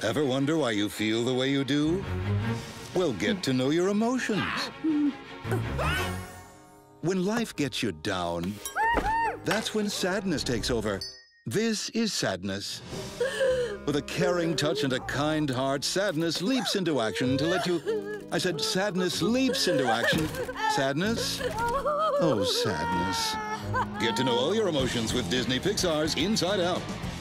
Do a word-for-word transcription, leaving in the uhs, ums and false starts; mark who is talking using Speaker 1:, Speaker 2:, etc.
Speaker 1: Ever wonder why you feel the way you do? Well, get to know your emotions. When life gets you down, that's when sadness takes over. This is sadness. With a caring touch and a kind heart, sadness leaps into action to let you... I said sadness leaps into action. Sadness? Oh, sadness. Get to know all your emotions with Disney Pixar's Inside Out.